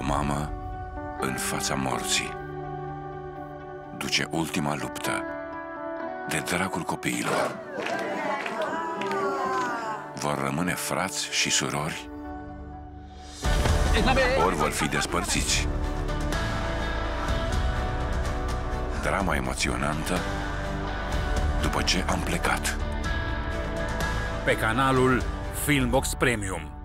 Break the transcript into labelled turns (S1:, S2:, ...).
S1: mamă în fața morții. Duce ultima luptă de dragul copiilor. Vor rămâne frați și surori, ori vor fi despărțiți. Drama emoționantă după ce am plecat.
S2: Pe canalul Filmbox Premium.